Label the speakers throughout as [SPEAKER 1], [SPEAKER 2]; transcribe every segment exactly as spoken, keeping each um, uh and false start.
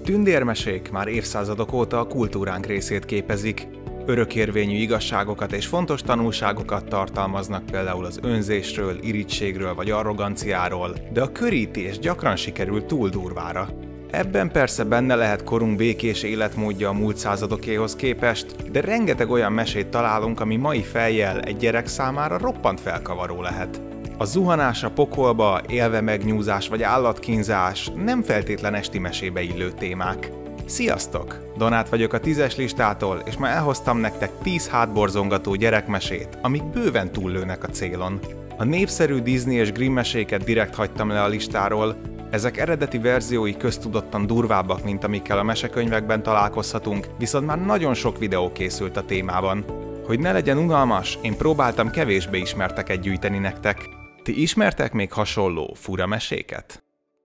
[SPEAKER 1] tündérmesék már évszázadok óta a kultúránk részét képezik. Örökérvényű igazságokat és fontos tanulságokat tartalmaznak, például az önzésről, irigységről vagy arroganciáról, de a körítés gyakran sikerül túl durvára. Ebben persze benne lehet korunk békés életmódja a múlt századokéhoz képest, de rengeteg olyan mesét találunk, ami mai fejjel egy gyerek számára roppant felkavaró lehet. A zuhanás a pokolba, élve megnyúzás vagy állatkínzás nem feltétlen esti mesébe illő témák. Sziasztok! Donát vagyok a tízes listától, és ma elhoztam nektek tíz hátborzongató gyerekmesét, amik bőven túllőnek a célon. A népszerű Disney és Grimm meséket direkt hagytam le a listáról, ezek eredeti verziói köztudottan durvábbak, mint amikkel a mesekönyvekben találkozhatunk, viszont már nagyon sok videó készült a témában. Hogy ne legyen unalmas, én próbáltam kevésbé ismerteket gyűjteni nektek. Ti ismertek még hasonló fura meséket?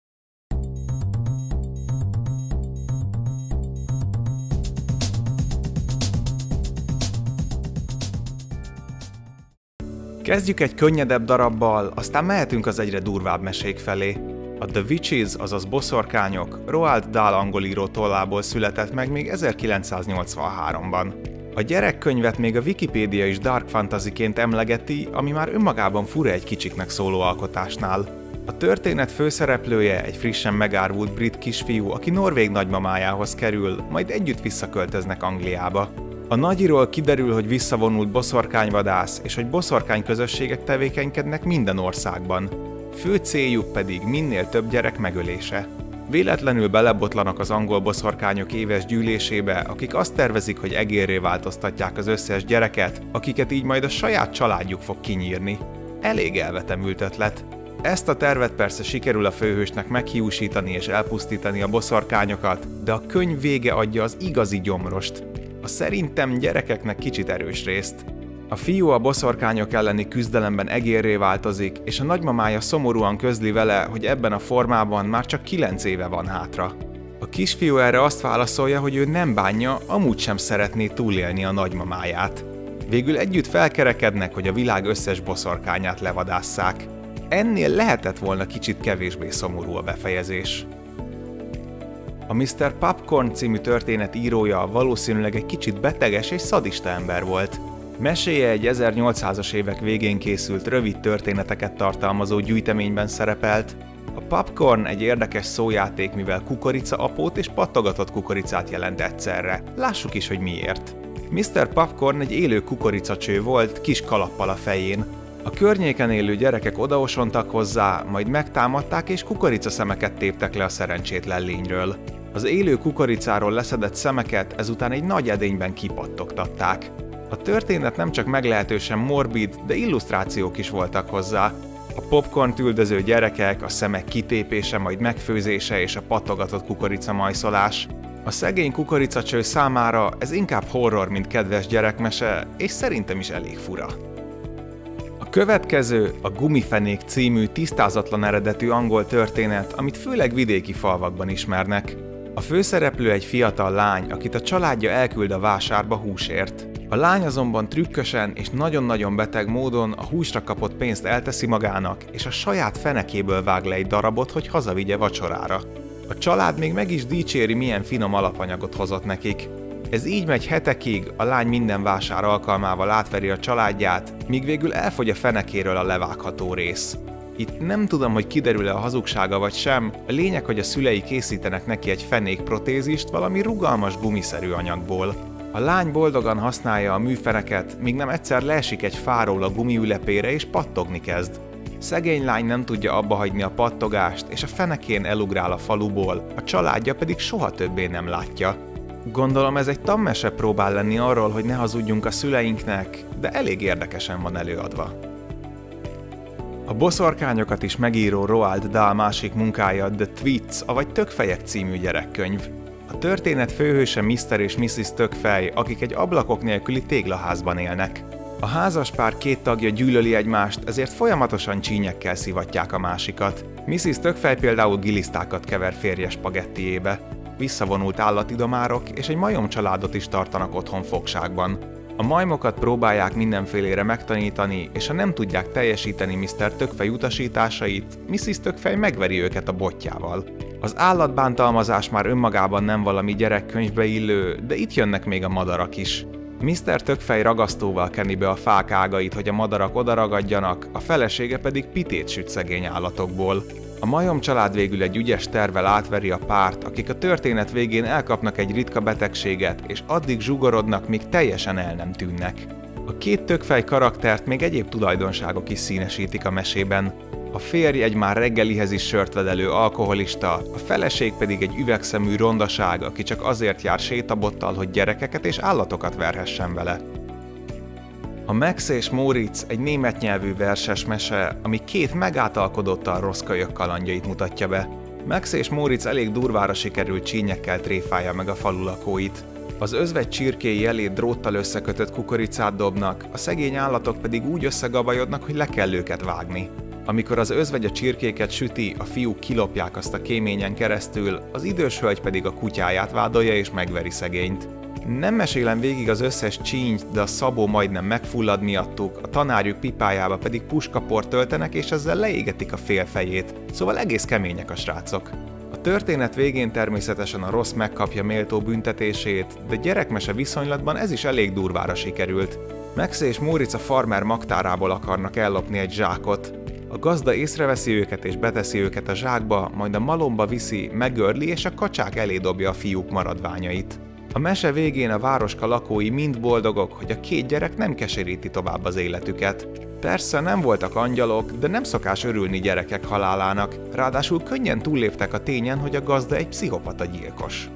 [SPEAKER 1] Kezdjük egy könnyedebb darabbal, aztán mehetünk az egyre durvább mesék felé. A The Witches, azaz boszorkányok, Roald Dahl angol író tollából született meg még ezerkilencszáznyolcvanháromban. A gyerekkönyvet még a Wikipédia is dark fantasyként emlegeti, ami már önmagában fura egy kicsiknek szóló alkotásnál. A történet főszereplője egy frissen megárvult brit kisfiú, aki norvég nagymamájához kerül, majd együtt visszaköltöznek Angliába. A nagyiról kiderül, hogy visszavonult boszorkányvadász, és hogy boszorkányközösségek tevékenykednek minden országban. Fő céljuk pedig minél több gyerek megölése. Véletlenül belebotlanak az angol boszorkányok éves gyűlésébe, akik azt tervezik, hogy egérré változtatják az összes gyereket, akiket így majd a saját családjuk fog kinyírni. Elég elvetemült ötlet. Ezt a tervet persze sikerül a főhősnek meghiúsítani és elpusztítani a boszorkányokat, de a könyv vége adja az igazi gyomrost. A szerintem gyerekeknek kicsit erős részt. A fiú a boszorkányok elleni küzdelemben egérré változik, és a nagymamája szomorúan közli vele, hogy ebben a formában már csak kilenc éve van hátra. A kisfiú erre azt válaszolja, hogy ő nem bánja, amúgy sem szeretné túlélni a nagymamáját. Végül együtt felkerekednek, hogy a világ összes boszorkányát levadásszák. Ennél lehetett volna kicsit kevésbé szomorú a befejezés. A miszter Popcorn című történet írója valószínűleg egy kicsit beteges és szadista ember volt. Meséje egy ezernyolcszázas évek végén készült rövid történeteket tartalmazó gyűjteményben szerepelt. A popcorn egy érdekes szójáték, mivel kukoricaapót és pattogatott kukoricát jelent egyszerre. Lássuk is, hogy miért. miszter Popcorn egy élő kukoricacső volt, kis kalappal a fején. A környéken élő gyerekek odaosontak hozzá, majd megtámadták és kukoricaszemeket téptek le a szerencsétlen lényről. Az élő kukoricáról leszedett szemeket ezután egy nagy edényben kipattogtatták. A történet nem csak meglehetősen morbid, de illusztrációk is voltak hozzá. A popcornt üldöző gyerekek, a szemek kitépése, majd megfőzése és a pattogatott kukoricamajszolás. A szegény kukoricacső számára ez inkább horror, mint kedves gyerekmese, és szerintem is elég fura. A következő a Gumifenék című tisztázatlan eredetű angol történet, amit főleg vidéki falvakban ismernek. A főszereplő egy fiatal lány, akit a családja elküld a vásárba húsért. A lány azonban trükkösen és nagyon-nagyon beteg módon a húsra kapott pénzt elteszi magának, és a saját fenekéből vág le egy darabot, hogy hazavigye vacsorára. A család még meg is dicséri, milyen finom alapanyagot hozott nekik. Ez így megy hetekig, a lány minden vásár alkalmával átveri a családját, míg végül elfogy a fenekéről a levágható rész. Itt nem tudom, hogy kiderül-e a hazugsága vagy sem, a lényeg, hogy a szülei készítenek neki egy fenékprotézist valami rugalmas gumiszerű anyagból. A lány boldogan használja a műfeneket, míg nem egyszer leesik egy fáról a gumiülepére és pattogni kezd. Szegény lány nem tudja abbahagyni a pattogást, és a fenekén elugrál a faluból, a családja pedig soha többé nem látja. Gondolom ez egy tanmese próbál lenni arról, hogy ne hazudjunk a szüleinknek, de elég érdekesen van előadva. A boszorkányokat is megíró Roald Dahl másik munkája The Twits, avagy Tökfejek című gyerekkönyv. A történet főhőse miszter és missziz Tökfej, akik egy ablakok nélküli téglaházban élnek. A házaspár két tagja gyűlöli egymást, ezért folyamatosan csínyekkel szivatják a másikat. missziz Tökfej például gilisztákat kever férje spagettiébe. Visszavonult állatidomárok és egy majomcsaládot is tartanak otthon fogságban. A majmokat próbálják mindenfélére megtanítani, és ha nem tudják teljesíteni miszter Tökfej utasításait, missziz Tökfej megveri őket a botjával. Az állatbántalmazás már önmagában nem valami gyerekkönyvbe illő, de itt jönnek még a madarak is. miszter Tökfej ragasztóval keni be a fák ágait, hogy a madarak odaragadjanak, a felesége pedig pitét süt szegény állatokból. A majom család végül egy ügyes tervvel átveri a párt, akik a történet végén elkapnak egy ritka betegséget, és addig zsugorodnak, míg teljesen el nem tűnnek. A két Tökfej karaktert még egyéb tulajdonságok is színesítik a mesében. A férj egy már reggelihez is sört vedelő alkoholista, a feleség pedig egy üvegszemű rondaság, aki csak azért jár sétabottal, hogy gyerekeket és állatokat verhessen vele. A Max és Moritz egy német nyelvű verses mese, ami két megátalkodottan rossz kölyök kalandjait mutatja be. Max és Moritz elég durvára sikerült csínyekkel tréfálja meg a falu lakóit. Az özvegy csirkéi elé dróttal összekötött kukoricát dobnak, a szegény állatok pedig úgy összegabajodnak, hogy le kell őket vágni. Amikor az özvegy a csirkéket süti, a fiúk kilopják azt a kéményen keresztül, az idős hölgy pedig a kutyáját vádolja és megveri szegényt. Nem mesélem végig az összes csínyt, de a Szabó majdnem megfullad miattuk, a tanárjuk pipájába pedig puskaport töltenek és ezzel leégetik a fél fejét, szóval egész kemények a srácok. A történet végén természetesen a rossz megkapja méltó büntetését, de gyerekmese viszonylatban ez is elég durvára sikerült. Max és Moritz a farmer magtárából akarnak ellopni egy zsákot. A gazda észreveszi őket és beteszi őket a zsákba, majd a malomba viszi, megörli és a kacsák elé dobja a fiúk maradványait. A mese végén a városka lakói mind boldogok, hogy a két gyerek nem keseríti tovább az életüket. Persze nem voltak angyalok, de nem szokás örülni gyerekek halálának, ráadásul könnyen túlléptek a tényen, hogy a gazda egy pszichopata gyilkos.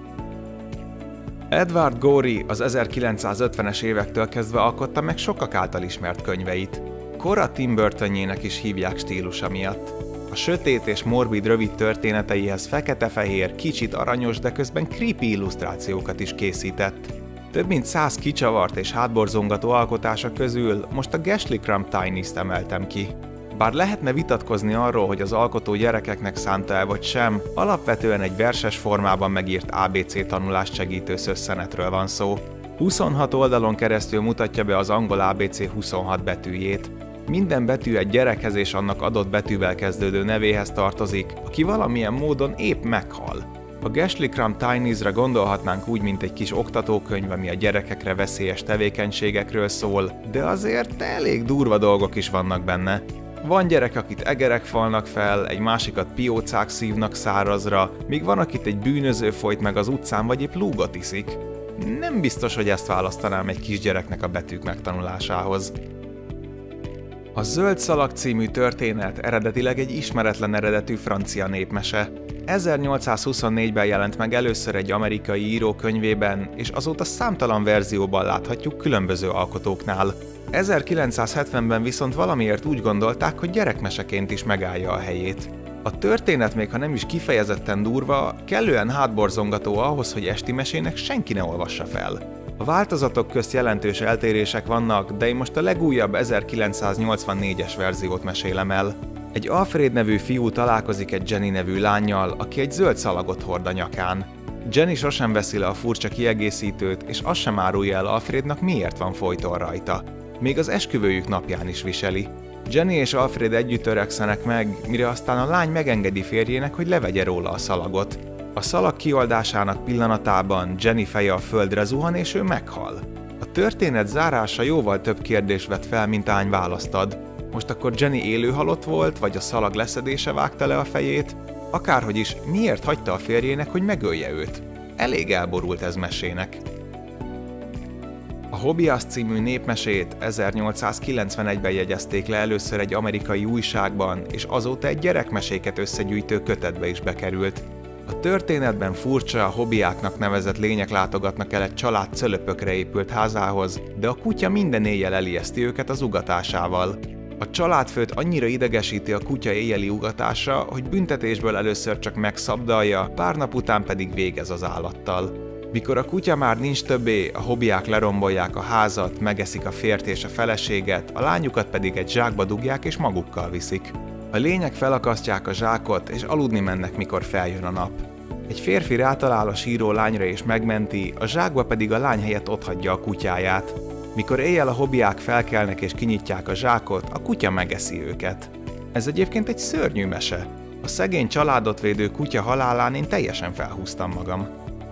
[SPEAKER 1] Edward Gorey az ezerkilencszázötvenes évektől kezdve alkotta meg sokak által ismert könyveit. Kora Tim Burtonjének is hívják stílusa miatt. A sötét és morbid rövid történeteihez fekete-fehér, kicsit aranyos, de közben creepy illusztrációkat is készített. Több mint száz kicsavart és hátborzongató alkotása közül most a Gashley Crumb Tiniest emeltem ki. Bár lehetne vitatkozni arról, hogy az alkotó gyerekeknek szánta-e vagy sem, alapvetően egy verses formában megírt á bé cé tanulást segítő szösszenetről van szó. huszonhat oldalon keresztül mutatja be az angol á bé cé huszonhat betűjét. Minden betű egy gyerekhez és annak adott betűvel kezdődő nevéhez tartozik, aki valamilyen módon épp meghal. A Gashley Crumb Tiniesre gondolhatnánk úgy, mint egy kis oktatókönyv, ami a gyerekekre veszélyes tevékenységekről szól, de azért elég durva dolgok is vannak benne. Van gyerek, akit egerek falnak fel, egy másikat piócák szívnak szárazra, míg van, akit egy bűnöző folyt meg az utcán, vagy épp lúgot iszik. Nem biztos, hogy ezt választanám egy kisgyereknek a betűk megtanulásához. A Zöld Szalag című történet eredetileg egy ismeretlen eredetű francia népmese. ezernyolcszázhuszonnégyben jelent meg először egy amerikai író könyvében, és azóta számtalan verzióban láthatjuk különböző alkotóknál. ezerkilencszázhetvenben viszont valamiért úgy gondolták, hogy gyerekmeseként is megállja a helyét. A történet, még ha nem is kifejezetten durva, kellően hátborzongató ahhoz, hogy esti mesének senki ne olvassa fel. A változatok közt jelentős eltérések vannak, de én most a legújabb ezerkilencszáznyolcvannégyes verziót mesélem el. Egy Alfred nevű fiú találkozik egy Jenny nevű lánnyal, aki egy zöld szalagot hord a nyakán. Jenny sosem veszi le a furcsa kiegészítőt, és azt sem árulja el Alfrednak, miért van folyton rajta. Még az esküvőjük napján is viseli. Jenny és Alfred együtt törekszenek meg, mire aztán a lány megengedi férjének, hogy levegye róla a szalagot. A szalag kioldásának pillanatában Jenny feje a földre zuhan és ő meghal. A történet zárása jóval több kérdést vet fel, mint ány választ ad. Most akkor Jenny élő halott volt, vagy a szalag leszedése vágta le a fejét? Akárhogy is, miért hagyta a férjének, hogy megölje őt? Elég elborult ez mesének. A Hobias című népmesét ezernyolcszázkilencvenegyben jegyezték le először egy amerikai újságban, és azóta egy gyerekmeséket összegyűjtő kötetbe is bekerült. A történetben furcsa, hobiáknak nevezett lények látogatnak el egy család cölöpökre épült házához, de a kutya minden éjjel elijeszti őket az ugatásával. A családfőt annyira idegesíti a kutya éjjeli ugatása, hogy büntetésből először csak megszabdalja, pár nap után pedig végez az állattal. Mikor a kutya már nincs többé, a hobiák lerombolják a házat, megeszik a férjt és a feleséget, a lányukat pedig egy zsákba dugják és magukkal viszik. A lények felakasztják a zsákot, és aludni mennek, mikor feljön a nap. Egy férfi rátalál a síró lányra és megmenti, a zsákba pedig a lány helyett otthagyja a kutyáját. Mikor éjjel a hobbiák felkelnek és kinyitják a zsákot, a kutya megeszi őket. Ez egyébként egy szörnyű mese. A szegény családot védő kutya halálán én teljesen felhúztam magam.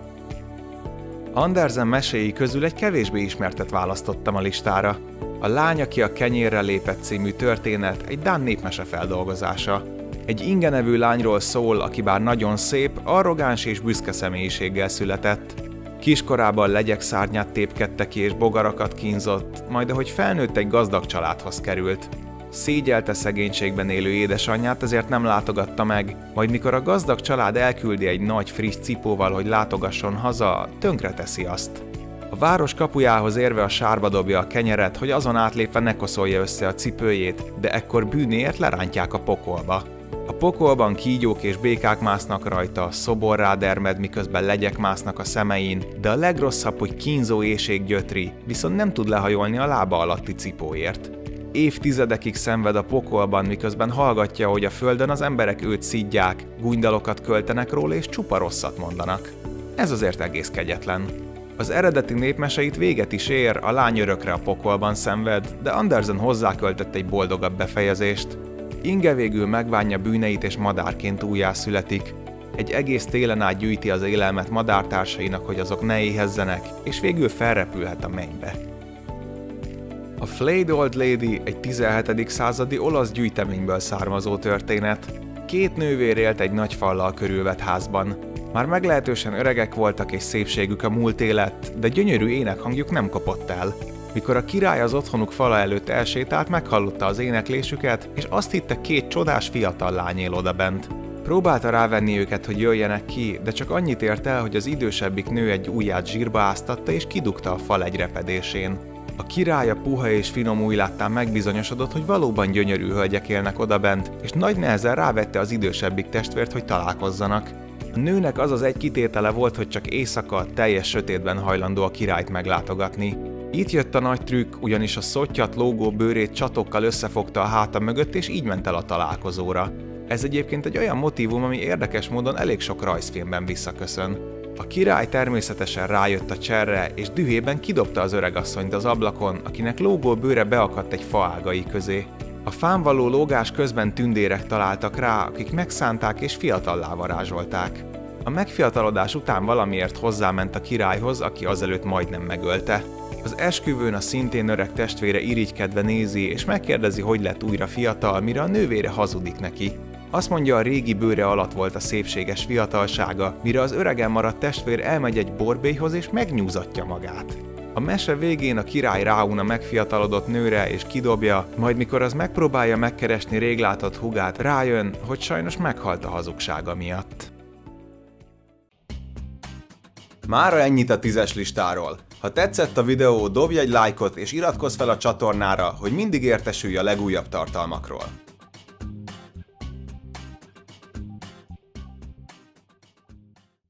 [SPEAKER 1] Andersen meséi közül egy kevésbé ismertet választottam a listára. A Lány, aki a kenyérre lépett című történet egy dán népmese feldolgozása. Egy Inge nevű lányról szól, aki bár nagyon szép, arrogáns és büszke személyiséggel született. Kiskorában legyek-szárnyát tépkedte ki és bogarakat kínzott, majd ahogy felnőtt, egy gazdag családhoz került. Szégyelte szegénységben élő édesanyját, ezért nem látogatta meg, majd mikor a gazdag család elküldi egy nagy friss cipóval, hogy látogasson haza, tönkreteszi azt. A város kapujához érve a sárba dobja a kenyeret, hogy azon átlépve ne koszolja össze a cipőjét, de ekkor bűnéért lerántják a pokolba. A pokolban kígyók és békák másznak rajta, szobor rádermed, miközben legyek másznak a szemein, de a legrosszabb, hogy kínzó éhség gyötri, viszont nem tud lehajolni a lába alatti cipóért. Évtizedekig szenved a pokolban, miközben hallgatja, hogy a földön az emberek őt szidják, gúnydalokat költenek róla és csupa rosszat mondanak. Ez azért egész kegyetlen. Az eredeti népmeseit véget is ér, a lány örökre a pokolban szenved, de Andersen hozzáköltött egy boldogabb befejezést. Inge végül megbánja bűneit és madárként újjászületik. Egy egész télen át gyűjti az élelmet madártársainak, hogy azok ne éhezzenek, és végül felrepülhet a mennybe. A Flayed Old Lady egy tizenhetedik századi olasz gyűjteményből származó történet. Két nővér élt egy nagy fallal körülvett házban. Már meglehetősen öregek voltak és szépségük a múlté lett, de gyönyörű énekhangjuk nem kopott el. Mikor a király az otthonuk fala előtt elsétált, meghallotta az éneklésüket, és azt hitte, két csodás fiatal lány él odabent. Próbálta rávenni őket, hogy jöjjenek ki, de csak annyit ért el, hogy az idősebbik nő egy ujját zsírba áztatta és kidugta a fal egy repedésén. A király a puha és finom ujjláttán megbizonyosodott, hogy valóban gyönyörű hölgyek élnek odabent, és nagy nehezen rávette az idősebbik testvért, hogy találkozzanak. A nőnek az az egy kitétele volt, hogy csak éjszaka, teljes sötétben hajlandó a királyt meglátogatni. Itt jött a nagy trükk, ugyanis a szottyat lógó bőrét csatokkal összefogta a háta mögött, és így ment el a találkozóra. Ez egyébként egy olyan motívum, ami érdekes módon elég sok rajzfilmben visszaköszön. A király természetesen rájött a cserre, és dühében kidobta az öregasszonyt az ablakon, akinek lógó bőre beakadt egy fa ágai közé. A fán való lógás közben tündérek találtak rá, akik megszánták és fiatallá varázsolták. A megfiatalodás után valamiért hozzáment a királyhoz, aki azelőtt majdnem megölte. Az esküvőn a szintén öreg testvére irigykedve nézi, és megkérdezi, hogy lett újra fiatal, mire a nővére hazudik neki. Azt mondja, a régi bőre alatt volt a szépséges fiatalsága, mire az öregen maradt testvér elmegy egy borbélyhoz és megnyúzatja magát. A mese végén a király ráun a megfiatalodott nőre és kidobja, majd mikor az megpróbálja megkeresni rég látott húgát, rájön, hogy sajnos meghalt a hazugsága miatt. Mára ennyit a tízes listáról. Ha tetszett a videó, dobj egy lájkot és iratkozz fel a csatornára, hogy mindig értesülj a legújabb tartalmakról.